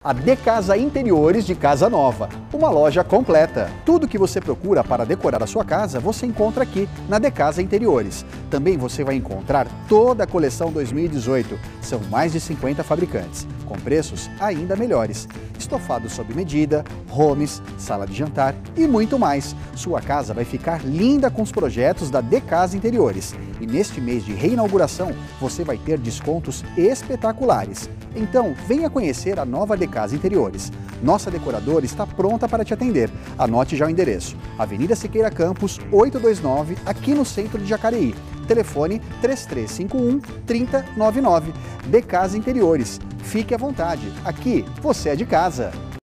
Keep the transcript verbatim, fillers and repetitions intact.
A Decasa Interiores de Casa Nova, uma loja completa. Tudo que você procura para decorar a sua casa, você encontra aqui na Decasa Interiores. Também você vai encontrar toda a coleção dois mil e dezoito. São mais de cinquenta fabricantes, com preços ainda melhores. Estofados sob medida, homes, sala de jantar e muito mais. Sua casa vai ficar linda com os projetos da Decasa Interiores. E neste mês de reinauguração, você vai ter descontos espetaculares. Então, venha conhecer a nova Decasa Interiores. Nossa decoradora está pronta para te atender. Anote já o endereço. Avenida Siqueira Campos, oitocentos e vinte e nove, aqui no centro de Jacareí. Telefone três três cinco um, três zero nove nove. Decasa Interiores. Fique à vontade. Aqui, você é de casa.